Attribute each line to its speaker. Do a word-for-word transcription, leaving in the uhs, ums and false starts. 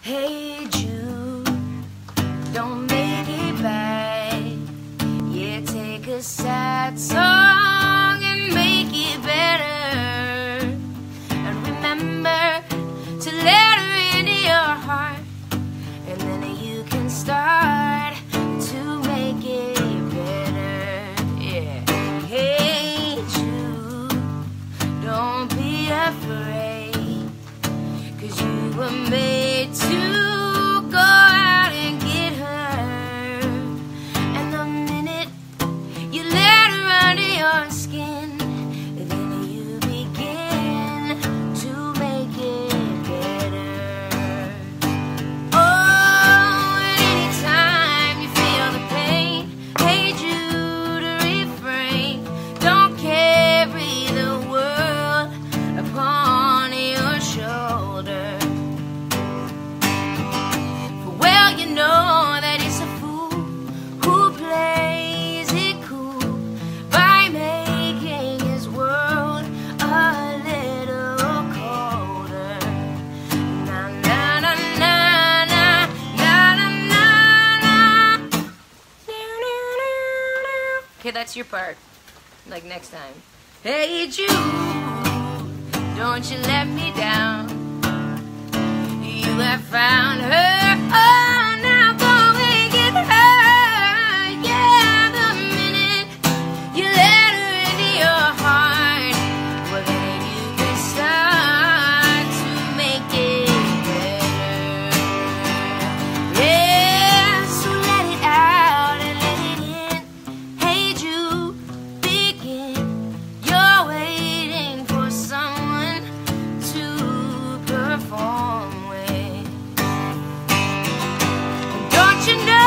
Speaker 1: Hey Jude, don't make it bad. Yeah, take a sad song and make it better. And remember to let her into your heart, and then you can start to make it better. Yeah. Hey Jude, don't be afraid, 'cause you were made to go out and get her. And the minute you let her under your skin, then you begin to make it better. Oh, and anytime you feel the pain, hey Jude, refrain. Don't carry the world upon your shoulder. You know that he's a fool who plays it cool by making his world a little colder. Na na na na na na na na. Okay, that's your part. Like next time. Hey Jude, don't you let me down. You have found her. Oh, now go and get her. Yeah, the minute you let her into your heart, well then you can start to make it better. Yeah, so let it out and let it in. Hey Jude, begin. You're waiting for someone to perform with. Don't you know?